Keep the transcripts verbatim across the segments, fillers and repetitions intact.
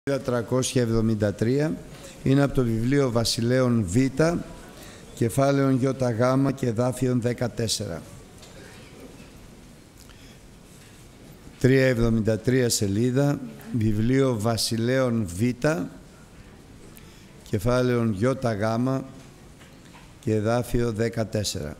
τριακόσια εβδομήντα τρία είναι από το βιβλίο Βασιλέων Β, κεφάλαιων Ι Γ και εδάφιων δεκατέσσερα. τριακόσια εβδομήντα τρία σελίδα, βιβλίο Βασιλέων Β, κεφάλαιων Ι Γ και εδάφιο δεκατέσσερα.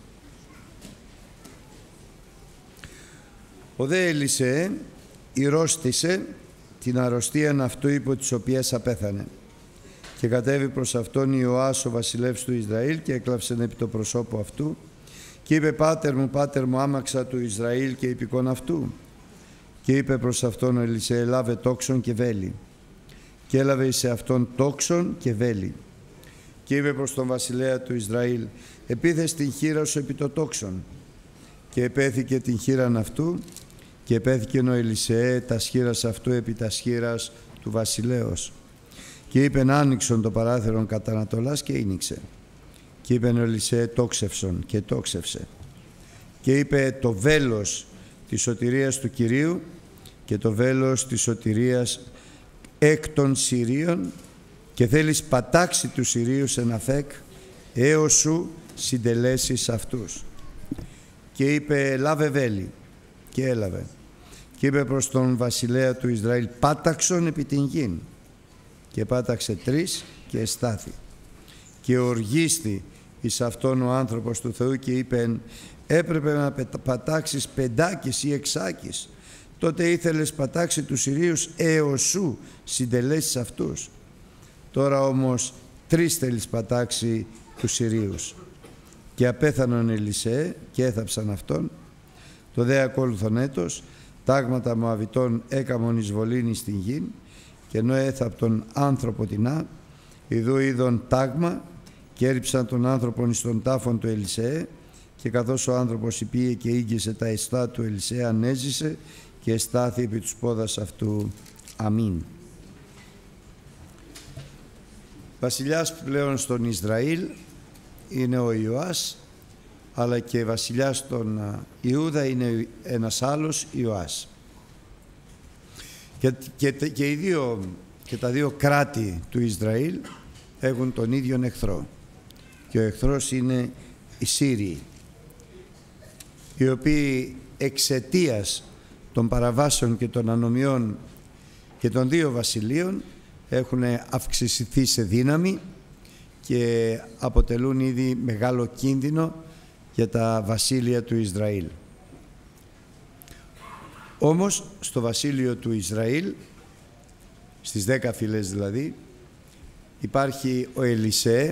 Ο δε Ελισεέ ηρώστησε την αρρωστίαν αυτού υπό της οποίας απέθανε. Και κατέβη προς αυτόν Ιωάς ο βασιλεύς του Ισραήλ και έκλαψεν επί το προσώπου αυτού και είπε: «Πάτερ μου, πάτερ μου, άμαξα του Ισραήλ και υπηκόν αυτού». Και είπε προς αυτόν ο Ελισεέ: «Λάβε τόξον και βέλη». Και έλαβε εις αυτόν τόξον και βέλη. Και είπε προς τον βασιλέα του Ισραήλ: «Επίθες την χείρα σου επί το τόξον». Και επέθηκε την χείραν αυτού και επέθηκε ο Ελισεέ τα σχήρας αυτού επί τα σχήρας του βασιλέως. Και είπε να άνοιξον το παράθυρον κατά Ανατολάς και ήνιξε. Και είπε ο Ελισεέ: «Τόξευσον», και τόξευσε. Και είπε: «Το βέλος της σωτηρίας του Κυρίου και το βέλος της σωτηρίας εκ των Συρίων, και θέλεις πατάξει του Συρίου σε Αφέκ, έως σου συντελέσεις αυτούς». Και είπε: «Λάβε βέλη», και έλαβε. Και είπε προς τον βασιλέα του Ισραήλ: «Πάταξον επί την γην». Και πάταξε τρεις και εστάθη. Και οργίστη εις αυτόν ο άνθρωπος του Θεού και είπε: «Έπρεπε να πατάξεις πεντάκις ή εξάκις. Τότε ήθελες πατάξει τους Συρίους έως σου συντελέσεις αυτούς. Τώρα όμως τρεις θέλεις πατάξει τους Συρίους». Και απέθανον Ελισεέ και έθαψαν αυτόν. Το δε ακόλουθον έτος τάγματα Μωαβιτών έκαμον εισβολήν στην γην, και ενώ έθαπτον άνθρωπο τεινά, ιδού είδον τάγμα, και έριψαν τον άνθρωπον εις τον τάφον του Ελισεέ, και καθώς ο άνθρωπος υπήε και ήγγισε τα εστά του Ελισεέ, ανέζησε και εστάθη επί τους πόδας αυτού. Αμήν. Βασιλιάς πλέον στον Ισραήλ είναι ο Ιωάς, αλλά και βασιλιάς των Ιούδα είναι ένας άλλος Ιωάς. Και, και, και, οι δύο, και τα δύο κράτη του Ισραήλ έχουν τον ίδιο εχθρό. Και ο εχθρός είναι οι Σύριοι, οι οποίοι εξαιτίας των παραβάσεων και των ανομιών και των δύο βασιλείων έχουν αυξηθεί σε δύναμη και αποτελούν ήδη μεγάλο κίνδυνο για τα βασίλεια του Ισραήλ. Όμως στο βασίλειο του Ισραήλ, στις δέκα φυλές δηλαδή, υπάρχει ο Ελισεέ,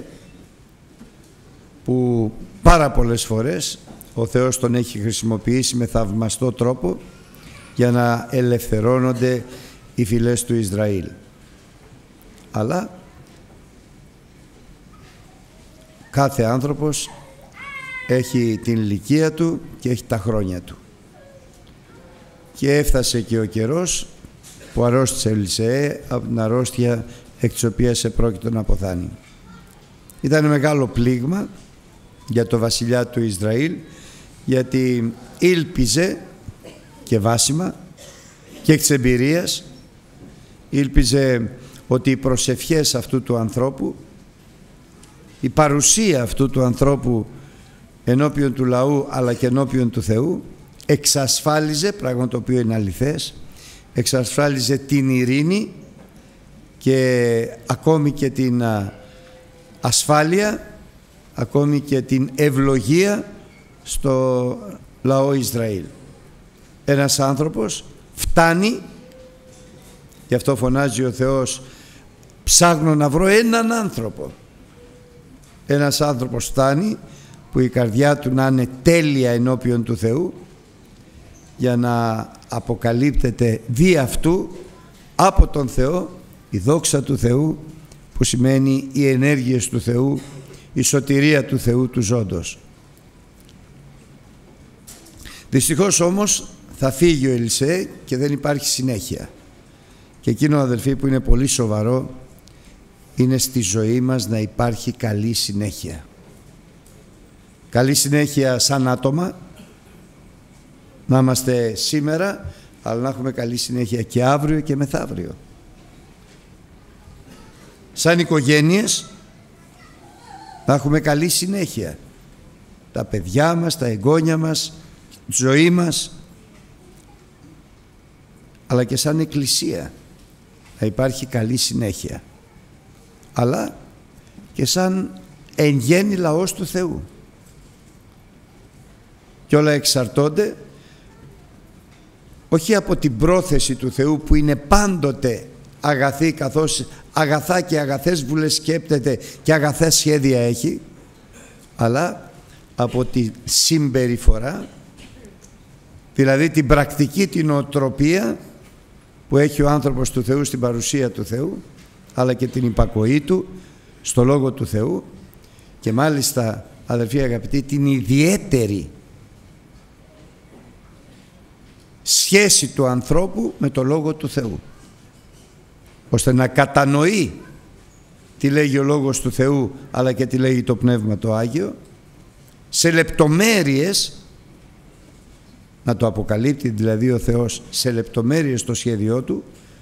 που πάρα πολλές φορές ο Θεός τον έχει χρησιμοποιήσει με θαυμαστό τρόπο για να ελευθερώνονται οι φυλές του Ισραήλ. Αλλά κάθε άνθρωπος έχει την ηλικία του και έχει τα χρόνια του. Και έφτασε και ο καιρός που αρρώστησε ο Ελισεέ από την αρρώστια εκ της οποίας επρόκειτο να αποθάνει. Ήταν μεγάλο πλήγμα για το βασιλιά του Ισραήλ, γιατί ήλπιζε και βάσιμα και εκ της εμπειρίας ήλπιζε ότι οι προσευχές αυτού του ανθρώπου, η παρουσία αυτού του ανθρώπου ενώπιον του λαού αλλά και ενώπιον του Θεού εξασφάλιζε, πράγμα το οποίο είναι αληθές, εξασφάλιζε την ειρήνη και ακόμη και την ασφάλεια, ακόμη και την ευλογία στο λαό Ισραήλ. Ένας άνθρωπος φτάνει, γι' αυτό φωνάζει ο Θεός: «Ψάχνω να βρω έναν άνθρωπο». Ένας άνθρωπος φτάνει που η καρδιά του να είναι τέλεια ενώπιον του Θεού, για να αποκαλύπτεται δι' αυτού από τον Θεό η δόξα του Θεού, που σημαίνει οι ενέργειες του Θεού, η σωτηρία του Θεού του ζώντος. Δυστυχώς όμως θα φύγει ο Ελισεέ και δεν υπάρχει συνέχεια. Και εκείνο, αδελφοί, που είναι πολύ σοβαρό είναι στη ζωή μας να υπάρχει καλή συνέχεια. Καλή συνέχεια σαν άτομα, να είμαστε σήμερα, αλλά να έχουμε καλή συνέχεια και αύριο και μεθαύριο. σαν οικογένειες να έχουμε καλή συνέχεια. Τα παιδιά μας, τα εγγόνια μας, τη ζωή μας, αλλά και σαν εκκλησία να υπάρχει καλή συνέχεια, αλλά και σαν εν γέννη λαός του Θεού. Και όλα εξαρτώνται όχι από την πρόθεση του Θεού που είναι πάντοτε αγαθή, καθώς αγαθά και αγαθές βουλές σκέπτεται και αγαθά σχέδια έχει, αλλά από τη συμπεριφορά, δηλαδή την πρακτική, την οτροπία που έχει ο άνθρωπος του Θεού στην παρουσία του Θεού, αλλά και την υπακοή του στο Λόγο του Θεού, και μάλιστα, αδελφοί αγαπητοί, την ιδιαίτερη σχέση του ανθρώπου με το Λόγο του Θεού, ώστε να κατανοεί τι λέγει ο Λόγος του Θεού, αλλά και τι λέγει το Πνεύμα το Άγιο, σε λεπτομέρειες να το αποκαλύπτει δηλαδή ο Θεός σε λεπτομέρειες το σχέδιό του,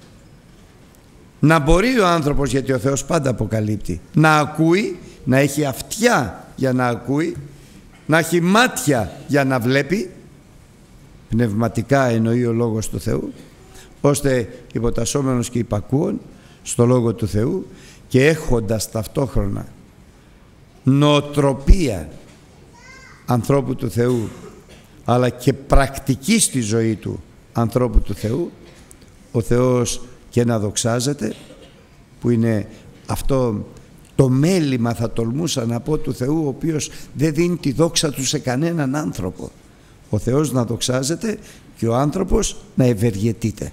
να μπορεί ο άνθρωπος, γιατί ο Θεός πάντα αποκαλύπτει, να ακούει, να έχει αυτιά για να ακούει, να έχει μάτια για να βλέπει, πνευματικά εννοεί ο Λόγος του Θεού, ώστε υποτασσόμενος και υπακούων στο Λόγο του Θεού και έχοντας ταυτόχρονα νοοτροπία ανθρώπου του Θεού, αλλά και πρακτική στη ζωή του ανθρώπου του Θεού, ο Θεός και να δοξάζεται, που είναι αυτό το μέλημα, θα τολμούσα να πω, του Θεού, ο οποίος δεν δίνει τη δόξα του σε κανέναν άνθρωπο. Ο Θεός να δοξάζεται και ο άνθρωπος να ευεργετείται.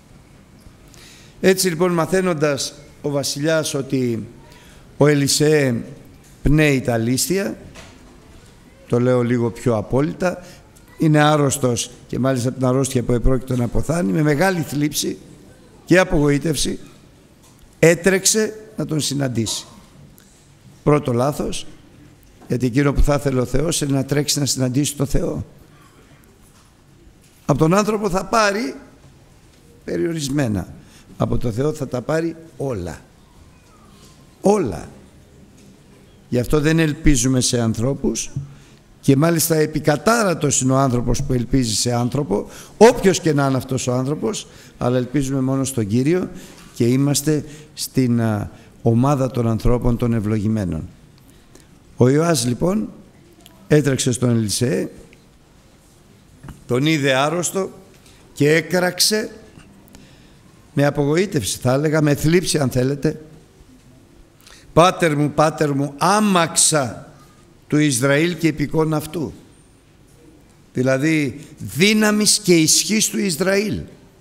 Έτσι λοιπόν, μαθαίνοντας ο βασιλιάς ότι ο Ελισέ πνέει τα λίστια, το λέω λίγο πιο απόλυτα, είναι άρρωστος και μάλιστα την αρρώστια που επρόκειτο να αποθάνει, με μεγάλη θλίψη και απογοήτευση έτρεξε να τον συναντήσει. Πρώτο λάθος, γιατί εκείνο που θα ήθελε ο Θεός είναι να τρέξει να συναντήσει τον Θεό. Από τον άνθρωπο θα πάρει περιορισμένα, από τον Θεό θα τα πάρει όλα. Όλα. Γι' αυτό δεν ελπίζουμε σε ανθρώπους, και μάλιστα επικατάρατος είναι ο άνθρωπος που ελπίζει σε άνθρωπο, όποιος και να είναι αυτός ο άνθρωπος, αλλά ελπίζουμε μόνο στον Κύριο και είμαστε στην α, ομάδα των ανθρώπων των ευλογημένων. Ο Ιωάς λοιπόν έτρεξε στον Ελισέ, τον είδε άρρωστο και έκραξε με απογοήτευση, θα έλεγα με θλίψη αν θέλετε. «Πάτερ μου, πάτερ μου, άμαξα του Ισραήλ και υπηκόν αυτού». Δηλαδή δύναμης και ισχύς του Ισραήλ.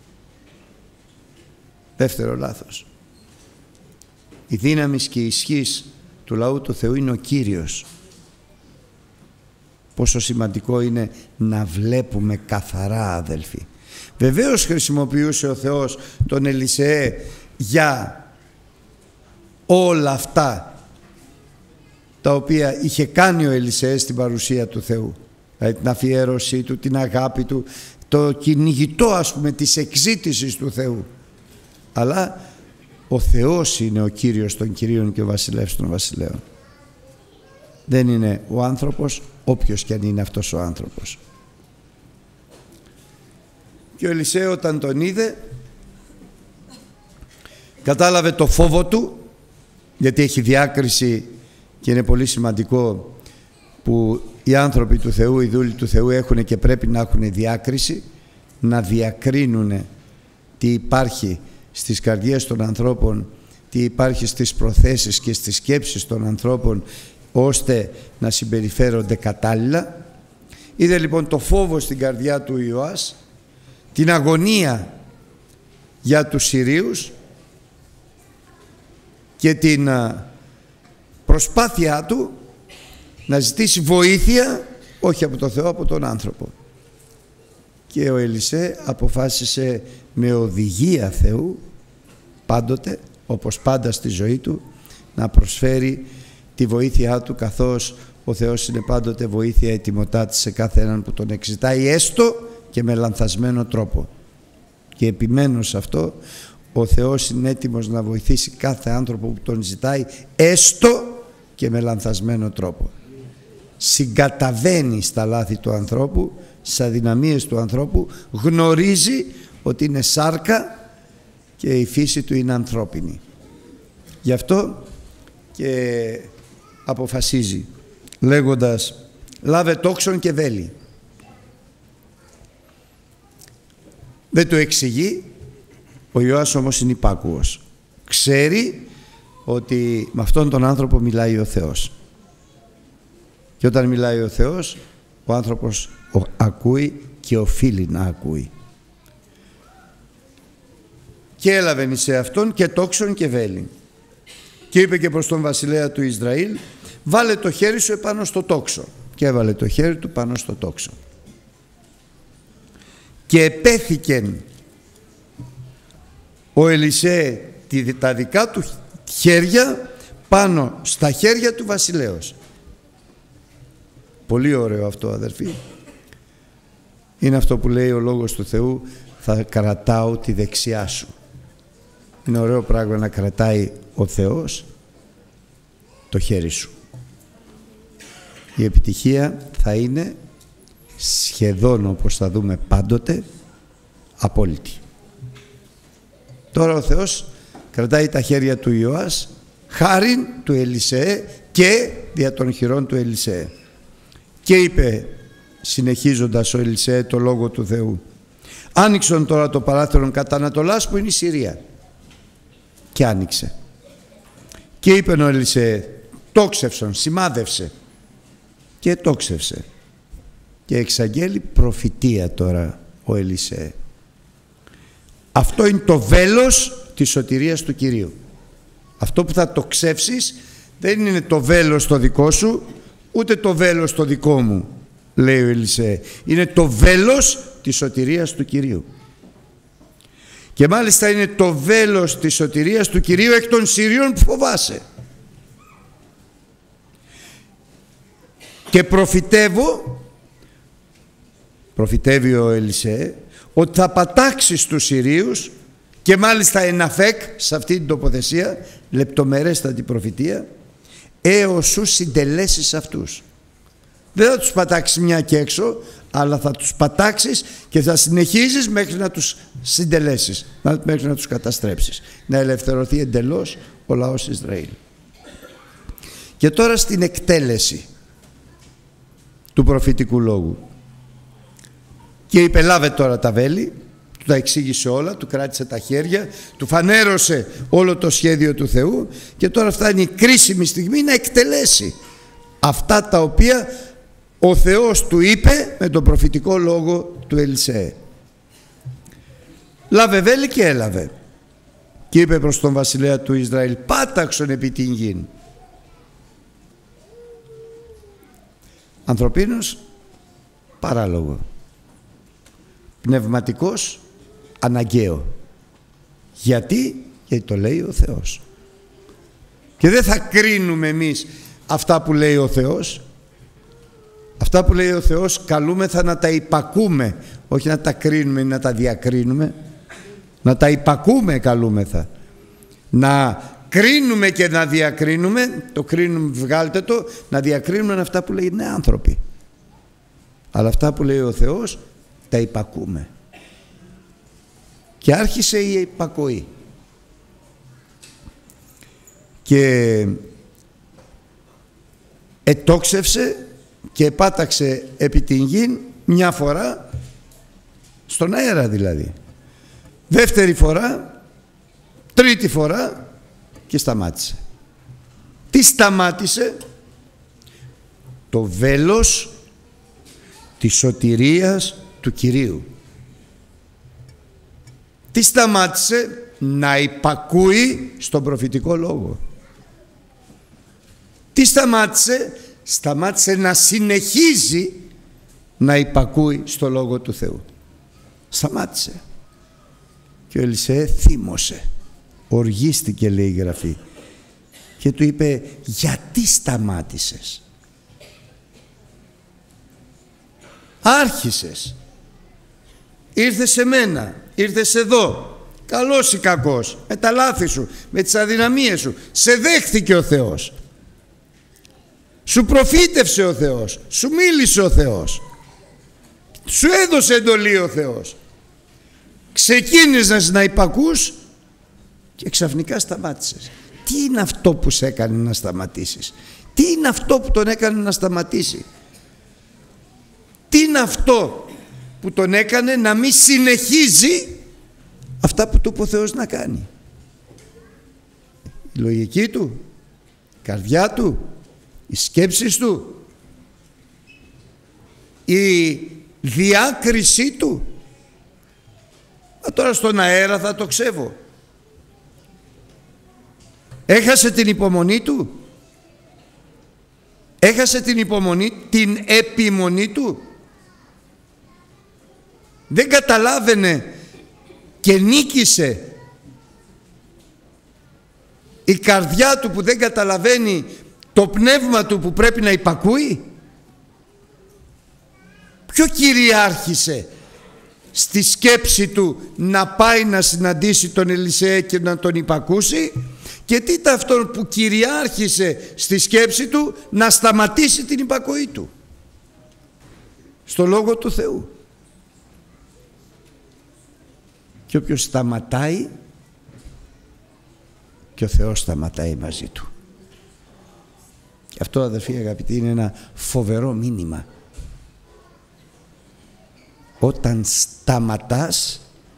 Δεύτερο λάθος. Η δύναμης και η ισχύς του λαού του Θεού είναι ο Κύριος. Πόσο σημαντικό είναι να βλέπουμε καθαρά, αδελφοί. Βεβαίως χρησιμοποιούσε ο Θεός τον Ελισέ για όλα αυτά τα οποία είχε κάνει ο Ελισέ στην παρουσία του Θεού, δηλαδή την αφιέρωσή του, την αγάπη του, το κυνηγητό ας πούμε της εξήτησης του Θεού. Αλλά ο Θεός είναι ο Κύριος των Κυρίων και ο Βασιλεύς των Βασιλέων. Δεν είναι ο άνθρωπος, όποιος και αν είναι αυτός ο άνθρωπος. Και ο Ελισέ όταν τον είδε κατάλαβε το φόβο του, γιατί έχει διάκριση και είναι πολύ σημαντικό που οι άνθρωποι του Θεού, οι δούλοι του Θεού έχουν και πρέπει να έχουν διάκριση, να διακρίνουν τι υπάρχει στις καρδιές των ανθρώπων, τι υπάρχει στις προθέσεις και στις σκέψεις των ανθρώπων, ώστε να συμπεριφέρονται κατάλληλα. Είδε λοιπόν το φόβο στην καρδιά του Ιωάς, την αγωνία για τους Συρίους και την προσπάθειά του να ζητήσει βοήθεια, όχι από τον Θεό, από τον άνθρωπο. Και ο Ελισέ αποφάσισε με οδηγία Θεού, πάντοτε, όπως πάντα στη ζωή του, να προσφέρει τη βοήθειά του, καθώς ο Θεός είναι πάντοτε βοήθεια ετοιμοτάτη σε κάθε έναν που τον εξητάει, έστω και με λανθασμένο τρόπο. Και επιμένω σε αυτό, ο Θεός είναι έτοιμος να βοηθήσει κάθε άνθρωπο που τον ζητάει, έστω και με λανθασμένο τρόπο. Συγκαταβαίνει στα λάθη του ανθρώπου, στις αδυναμίες του ανθρώπου, γνωρίζει ότι είναι σάρκα και η φύση του είναι ανθρώπινη. Γι' αυτό και αποφασίζει λέγοντας «Λάβε τόξον και βέλη». Δεν το εξηγεί, ο Ιωάς όμως είναι υπάκουος. Ξέρει ότι με αυτόν τον άνθρωπο μιλάει ο Θεός. Και όταν μιλάει ο Θεός, ο άνθρωπος ακούει και οφείλει να ακούει. Και έλαβε σε αυτόν και τόξον και βέλη. Και είπε και προς τον βασιλέα του Ισραήλ, βάλε το χέρι σου επάνω στο τόξο. Και έβαλε το χέρι του πάνω στο τόξο. Και επέθηκεν ο Ελισέ τα δικά του χέρια πάνω στα χέρια του βασιλέως. Πολύ ωραίο αυτό, αδερφοί. Είναι αυτό που λέει ο Λόγος του Θεού, θα κρατάω τη δεξιά σου. Είναι ωραίο πράγμα να κρατάει ο Θεός το χέρι σου. Η επιτυχία θα είναι σχεδόν, όπως θα δούμε πάντοτε, απόλυτη. Τώρα ο Θεός κρατάει τα χέρια του Ιωάς χάριν του Ελισεέ και δια των χειρών του Ελισεέ. Και είπε, συνεχίζοντας ο Ελισεέ το λόγο του Θεού, άνοιξον τώρα το παράθυρον κατά Ανατολάς που είναι η Συρία. Και άνοιξε. Και είπε ο Ελισεέ, τόξευσον, σημάδευσε. Και τόξευσε. Και εξαγγέλει προφητεία τώρα ο Ελισεέ. Αυτό είναι το βέλος της σωτηρίας του Κυρίου. Αυτό που θα τοξεύσεις δεν είναι το βέλος το δικό σου, ούτε το βέλος το δικό μου, λέει ο Ελισεέ. Είναι το βέλος της σωτηρίας του Κυρίου. Και μάλιστα είναι το βέλος της σωτηρίας του Κυρίου εκ των Συρίων που φοβάσαι. Και προφητεύω, προφητεύει ο Ελισεέ, ότι θα πατάξεις τους Συρίους, και μάλιστα εν αφέκ, σε αυτή την τοποθεσία, λεπτομερέστατη προφητεία, έως σου συντελέσεις αυτούς. Δεν θα τους πατάξεις μια και έξω, αλλά θα τους πατάξεις και θα συνεχίζεις μέχρι να τους συντελέσεις, μέχρι να τους καταστρέψεις, να ελευθερωθεί εντελώς ο λαός Ισραήλ. Και τώρα στην εκτέλεση του προφητικού λόγου. Και είπε, λάβε τώρα τα βέλη, του τα εξήγησε όλα, του κράτησε τα χέρια, του φανέρωσε όλο το σχέδιο του Θεού, και τώρα φτάνει η κρίσιμη στιγμή να εκτελέσει αυτά τα οποία ο Θεός του είπε με τον προφητικό λόγο του Ελισεέ. Λάβε βέλη και έλαβε. Και είπε προς τον βασιλέα του Ισραήλ, πάταξον επί την γην. Ανθρωπίνος, παράλογο. Πνευματικός, αναγκαίο. Γιατί? Γιατί το λέει ο Θεός. Και δεν θα κρίνουμε εμείς αυτά που λέει ο Θεός. Αυτά που λέει ο Θεός καλούμεθα να τα υπακούμε, όχι να τα κρίνουμε ή να τα διακρίνουμε. Να τα υπακούμε καλούμεθα. Να κρίνουμε και να διακρίνουμε, το κρίνουμε, βγάλτε το, να διακρίνουμε αυτά που λέει είναι άνθρωποι. Αλλά αυτά που λέει ο Θεός τα υπακούμε. Και άρχισε η υπακοή. Και ετόξευσε και επάταξε επί την γην μια φορά, στον αέρα δηλαδή. Δεύτερη φορά, τρίτη φορά, και σταμάτησε. Τι σταμάτησε? Το βέλος της σωτηρίας του Κυρίου. Τι σταμάτησε? Να υπακούει στον προφητικό λόγο. Τι σταμάτησε? Σταμάτησε να συνεχίζει να υπακούει στο λόγο του Θεού. Σταμάτησε. Και ο Ελισεέ θύμωσε, οργίστηκε, λέει η Γραφή, και του είπε, γιατί σταμάτησες? Άρχισες, ήρθες σε μένα, ήρθες εδώ, καλός ή κακός, με τα λάθη σου, με τις αδυναμίες σου, σε δέχθηκε ο Θεός. Σου προφήτευσε ο Θεός, σου μίλησε ο Θεός, σου έδωσε εντολή ο Θεός. Ξεκίνησες να υπακούς και ξαφνικά σταμάτησες. Τι είναι αυτό που σε έκανε να σταματήσεις? Τι είναι αυτό που τον έκανε να σταματήσει? Τι είναι αυτό που τον έκανε να μην συνεχίζει αυτά που του είπε ο Θεός να κάνει? Η λογική του, η καρδιά του, οι σκέψεις του, η διάκρισή του? Μα τώρα στον αέρα θα το ξέβω. Έχασε την υπομονή του. Έχασε την υπομονή, την επιμονή του. Δεν καταλάβαινε και νίκησε η καρδιά του που δεν καταλαβαίνει το πνεύμα του που πρέπει να υπακούει? Ποιο κυριάρχησε στη σκέψη του να πάει να συναντήσει τον Ελισέα και να τον υπακούσει, και τι ήταν αυτό που κυριάρχησε στη σκέψη του να σταματήσει την υπακοή του στο Λόγο του Θεού? Και όποιος σταματάει, και ο Θεός σταματάει μαζί του. Και αυτό, αδερφοί αγαπητοί, είναι ένα φοβερό μήνυμα. Όταν σταματάς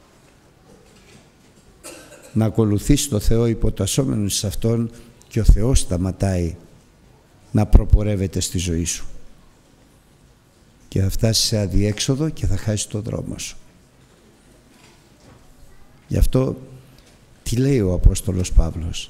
να ακολουθείς το Θεό υποτασσόμενος σε Αυτόν, και ο Θεός σταματάει να προπορεύεται στη ζωή σου, και θα φτάσεις σε αδιέξοδο και θα χάσεις τον δρόμο σου. Γι' αυτό τι λέει ο Απόστολος Παύλος?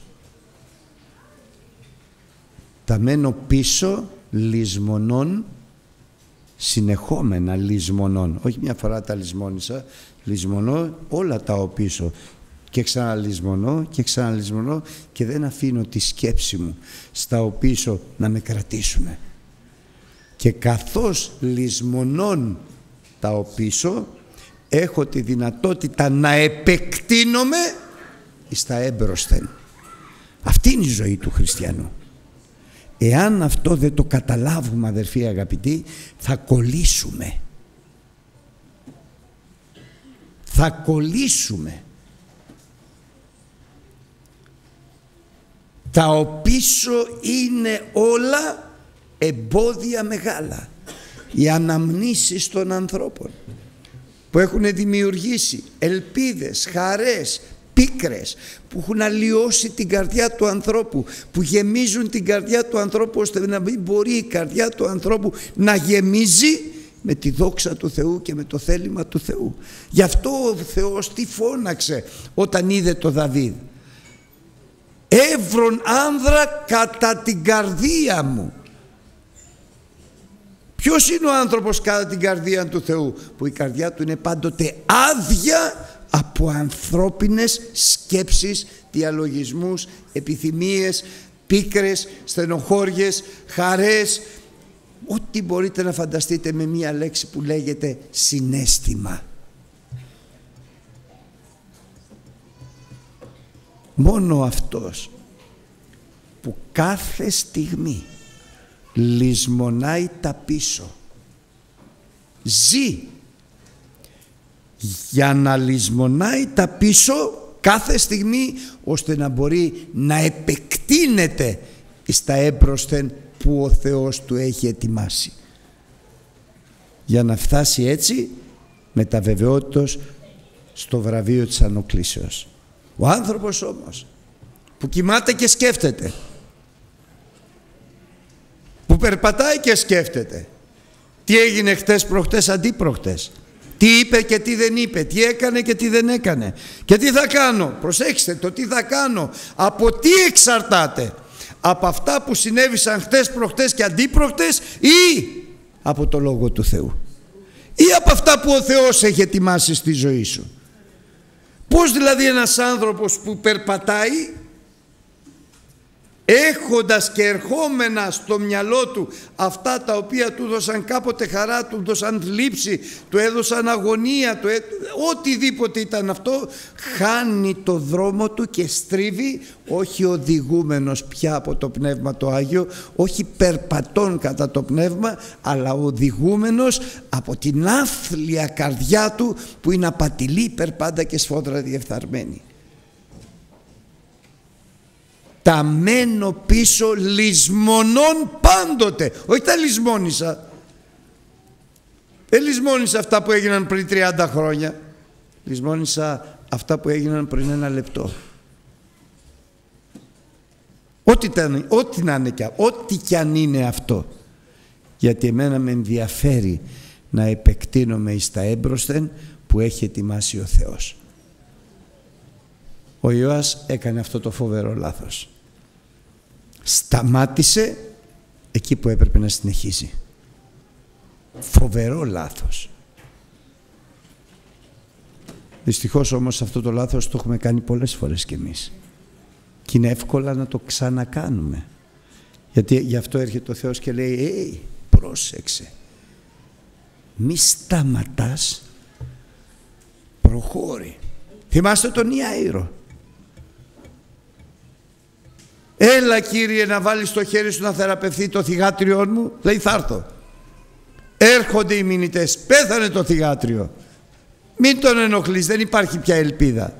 Τα μένω πίσω λησμονών, συνεχόμενα λησμονών. Όχι μια φορά τα λησμόνησα, λησμονώ όλα τα οπίσω και ξαναλησμονώ και ξαναλησμονώ, και δεν αφήνω τη σκέψη μου στα οπίσω να με κρατήσουνε. Και καθώς λησμονών τα οπίσω, έχω τη δυνατότητα να επεκτείνομαι στα έμπροσθεν. Αυτή είναι η ζωή του χριστιανού. Εάν αυτό δεν το καταλάβουμε, αδερφοί αγαπητοί, θα κολλήσουμε. Θα κολλήσουμε. Τα οπίσω είναι όλα εμπόδια μεγάλα. Οι αναμνήσεις των ανθρώπων που έχουν δημιουργήσει ελπίδες, χαρές, πίκρες, που έχουν αλλοιώσει την καρδιά του ανθρώπου, που γεμίζουν την καρδιά του ανθρώπου, ώστε να μην μπορεί η καρδιά του ανθρώπου να γεμίζει με τη δόξα του Θεού και με το θέλημα του Θεού. Γι' αυτό ο Θεός τι φώναξε όταν είδε το Δαβίδ? Εύρον άνδρα κατά την καρδία μου. Ποιος είναι ο άνθρωπος κατά την καρδία του Θεού? Που η καρδιά του είναι πάντοτε άδεια από ανθρώπινες σκέψεις, διαλογισμούς, επιθυμίες, πίκρες, στενοχώριες, χαρές, ό,τι μπορείτε να φανταστείτε, με μία λέξη που λέγεται συναίσθημα. Μόνο αυτός που κάθε στιγμή λησμονάει τα πίσω, ζει για να λησμονάει τα πίσω κάθε στιγμή, ώστε να μπορεί να επεκτείνεται στα έμπροσθεν που ο Θεός του έχει ετοιμάσει, για να φτάσει έτσι με τα βεβαιότητος στο βραβείο της ανοκλήσεως. Ο άνθρωπος όμως που κοιμάται και σκέφτεται, που περπατάει και σκέφτεται τι έγινε χτες, προχτές, αντίπροχτες, τι είπε και τι δεν είπε, τι έκανε και τι δεν έκανε, και τι θα κάνω. Προσέξτε, το τι θα κάνω από τι εξαρτάται? Από αυτά που συνέβησαν χτες, προχτές και αντίπροχτες, ή από το Λόγο του Θεού, ή από αυτά που ο Θεός έχει ετοιμάσει στη ζωή σου? Πώς δηλαδή ένας άνθρωπος που περπατάει έχοντας και ερχόμενα στο μυαλό του αυτά τα οποία του δώσαν κάποτε χαρά, του δώσαν θλίψη, του έδωσαν αγωνία, του έ... οτιδήποτε ήταν αυτό, χάνει το δρόμο του και στρίβει, όχι οδηγούμενος πια από το Πνεύμα το Άγιο, όχι περπατών κατά το Πνεύμα, αλλά οδηγούμενος από την άθλια καρδιά του που είναι απατηλή, υπερπάντα και σφόδρα διεφθαρμένη. Τα μένω πίσω λησμονών πάντοτε. Όχι τα λησμόνησα. Δεν λησμόνησα αυτά που έγιναν πριν τριάντα χρόνια. Λησμόνησα αυτά που έγιναν πριν ένα λεπτό. Ό,τι, ό,τι να είναι και, ό,τι κι αν είναι αυτό. Γιατί εμένα με ενδιαφέρει να επεκτείνομαι εις τα έμπροσθεν που έχει ετοιμάσει ο Θεός. Ο Ιωάς έκανε αυτό το φοβερό λάθος. Σταμάτησε εκεί που έπρεπε να συνεχίσει. Φοβερό λάθος. Δυστυχώς όμως αυτό το λάθος το έχουμε κάνει πολλές φορές κι εμείς. Και είναι εύκολα να το ξανακάνουμε. Γιατί γι' αυτό έρχεται ο Θεός και λέει «Ει, πρόσεξε. Μη σταματάς, προχώρη». Θυμάστε τον Ιάηρο. «Έλα Κύριε να βάλεις το χέρι σου να θεραπευθεί το θυγάτριόν μου». Λέει «Θα έρθω». Έρχονται οι μηνυτές, πέθανε το θυγάτριο. Μην τον ενοχλείς, δεν υπάρχει πια ελπίδα.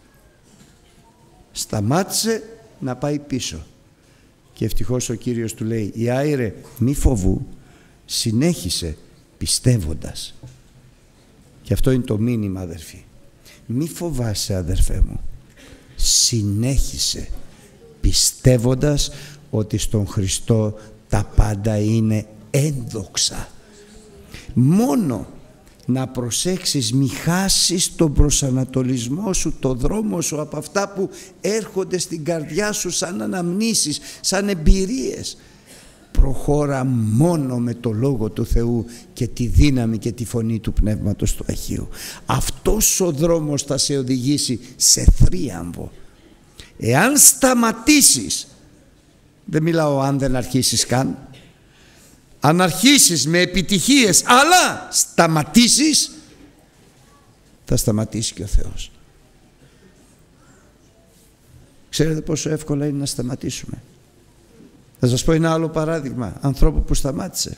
Σταμάτησε να πάει πίσω. Και ευτυχώς ο Κύριος του λέει «Ιάηρε, μη φοβού, συνέχισε πιστεύοντας». Και αυτό είναι το μήνυμα, αδερφοί. Μη φοβάσαι, αδερφέ μου, συνέχισε πιστεύοντας ότι στον Χριστό τα πάντα είναι ένδοξα. Μόνο να προσέξεις μη χάσεις τον προσανατολισμό σου, το δρόμο σου από αυτά που έρχονται στην καρδιά σου σαν αναμνήσεις, σαν εμπειρίες. Προχώρα μόνο με το Λόγο του Θεού και τη δύναμη και τη φωνή του Πνεύματος του Αγίου. Αυτός ο δρόμος θα σε οδηγήσει σε θρίαμβο. Εάν σταματήσεις, δεν μιλάω αν δεν αρχίσεις καν, αν αρχίσεις με επιτυχίες αλλά σταματήσεις, θα σταματήσει και ο Θεός. Ξέρετε πόσο εύκολα είναι να σταματήσουμε. Θα σας πω ένα άλλο παράδειγμα ανθρώπου που σταμάτησε.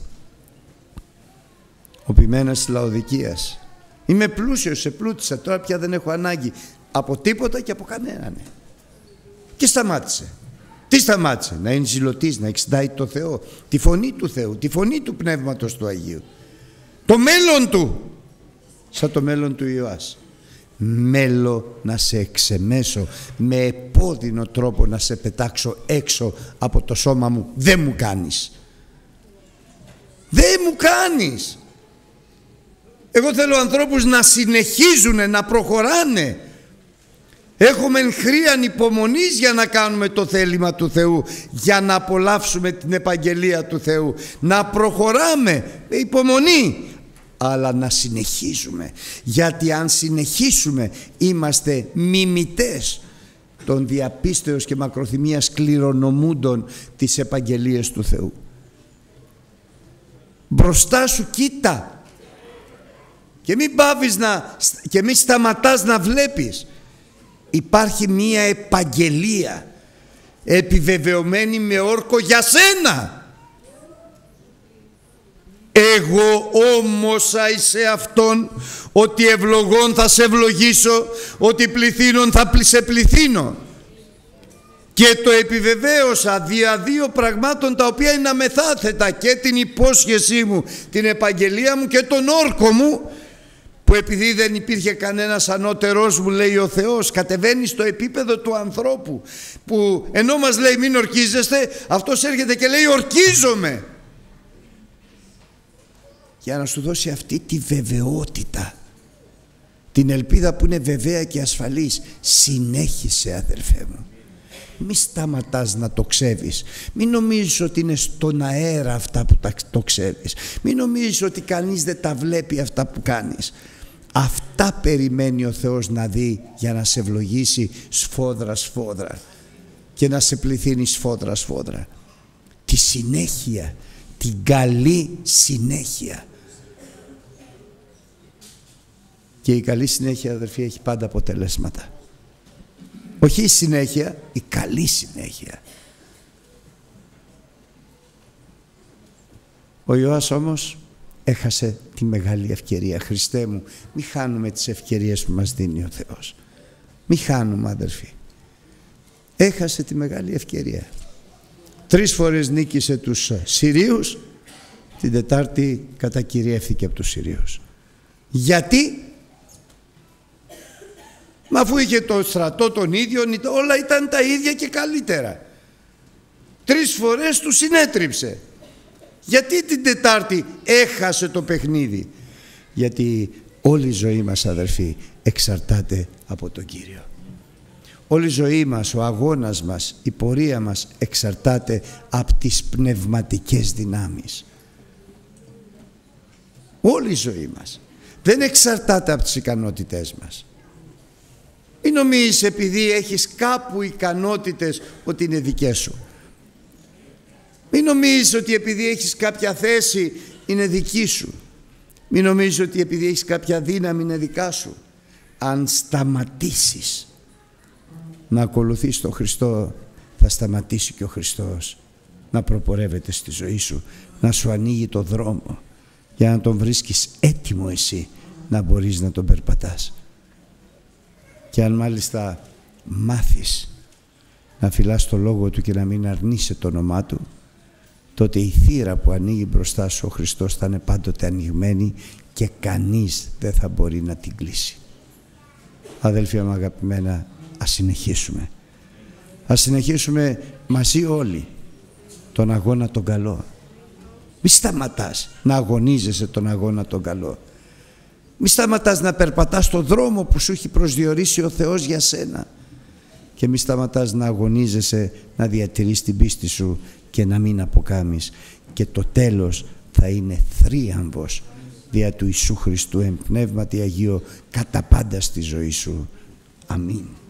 Ο ποιμένας της Λαοδικίας. Είμαι πλούσιος, σε πλούτησα, τώρα πια δεν έχω ανάγκη από τίποτα και από κανέναν. Και σταμάτησε. Τι σταμάτησε? Να είναι ζηλωτής, να εξητάει το Θεό, τη φωνή του Θεού, τη φωνή του Πνεύματος του Αγίου, το μέλλον του, σαν το μέλλον του Ιωάς. Μέλω να σε εξεμέσω, με επώδυνο τρόπο να σε πετάξω έξω από το σώμα μου. Δεν μου κάνεις. Δεν μου κάνεις. Εγώ θέλω ανθρώπους να συνεχίζουν, να προχωράνε. Έχουμε χρείαν υπομονής για να κάνουμε το θέλημα του Θεού, για να απολαύσουμε την επαγγελία του Θεού, να προχωράμε με υπομονή, αλλά να συνεχίζουμε, γιατί αν συνεχίσουμε είμαστε μιμητές των διαπίστεως και μακροθυμίας κληρονομούντων της επαγγελίας του Θεού. Μπροστά σου κοίτα και μην πάβεις να, και μην σταματάς να βλέπεις. Υπάρχει μία επαγγελία επιβεβαιωμένη με όρκο για σένα. Εγώ όμως σε αυτόν ότι ευλογών θα σε ευλογήσω, ότι πληθύνων θα σε πληθύνω. Και το επιβεβαίωσα δια δύο πραγμάτων τα οποία είναι αμεθάθετα, και την υπόσχεσή μου, την επαγγελία μου και τον όρκο μου, που επειδή δεν υπήρχε κανένας ανώτερός μου, λέει ο Θεός, κατεβαίνει στο επίπεδο του ανθρώπου, που ενώ μας λέει μην ορκίζεστε, αυτός έρχεται και λέει ορκίζομαι, για να σου δώσει αυτή τη βεβαιότητα, την ελπίδα που είναι βεβαία και ασφαλής. Συνέχισε, αδερφέ μου, μη σταματάς να το ξέρεις. Μην νομίζεις ότι είναι στον αέρα αυτά που το ξέρεις. Μην νομίζεις ότι κανείς δεν τα βλέπει αυτά που κάνεις. Αυτά περιμένει ο Θεός να δει για να σε ευλογήσει σφόδρα σφόδρα. και να σε πληθύνει σφόδρα σφόδρα. Τη συνέχεια, την καλή συνέχεια. Και η καλή συνέχεια, αδερφοί, έχει πάντα αποτελέσματα. Όχι η συνέχεια, η καλή συνέχεια. Ο Ιωάς όμως έχασε τη μεγάλη ευκαιρία. Χριστέ μου, μη χάνουμε τις ευκαιρίες που μας δίνει ο Θεός. Μη χάνουμε, αδερφοί. Έχασε τη μεγάλη ευκαιρία. Τρεις φορές νίκησε τους Συρίους, την Τετάρτη κατακυριεύθηκε από τους Συρίους. Γιατί? Μα αφού είχε το στρατό τον ίδιο, όλα ήταν τα ίδια και καλύτερα. Τρεις φορές του συνέτριψε. Γιατί την Τετάρτη έχασε το παιχνίδι? Γιατί όλη η ζωή μας, αδερφοί, εξαρτάται από τον Κύριο. Όλη η ζωή μας, ο αγώνας μας, η πορεία μας εξαρτάται από τις πνευματικές δυνάμεις. Όλη η ζωή μας. Δεν εξαρτάται από τις ικανότητές μας. Μην νομίζεις επειδή έχεις κάπου ικανότητες ότι είναι δικές σου. Μην νομίζεις ότι επειδή έχεις κάποια θέση είναι δική σου. Μην νομίζεις ότι επειδή έχεις κάποια δύναμη είναι δικά σου. Αν σταματήσεις να ακολουθείς τον Χριστό, θα σταματήσει και ο Χριστός να προπορεύεται στη ζωή σου, να σου ανοίγει το δρόμο για να τον βρίσκεις έτοιμο εσύ να μπορείς να τον περπατάς. Και αν μάλιστα μάθεις να φυλάς το λόγο του και να μην αρνείσαι το όνομά του, τότε η θύρα που ανοίγει μπροστά σου ο Χριστός θα είναι πάντοτε ανοιγμένη και κανείς δεν θα μπορεί να την κλείσει. Αδέλφια μου αγαπημένα, ας συνεχίσουμε. Ας συνεχίσουμε μαζί όλοι τον αγώνα τον καλό. Μη σταματάς να αγωνίζεσαι τον αγώνα τον καλό. Μη σταματάς να περπατάς τον δρόμο που σου έχει προσδιορίσει ο Θεός για σένα. Και μη σταματάς να αγωνίζεσαι να διατηρείς την πίστη σου και να μην αποκάμεις. Και το τέλος θα είναι θρίαμβος δια του Ιησού Χριστού εν πνεύματι Αγίο κατά πάντα στη ζωή σου. Αμήν.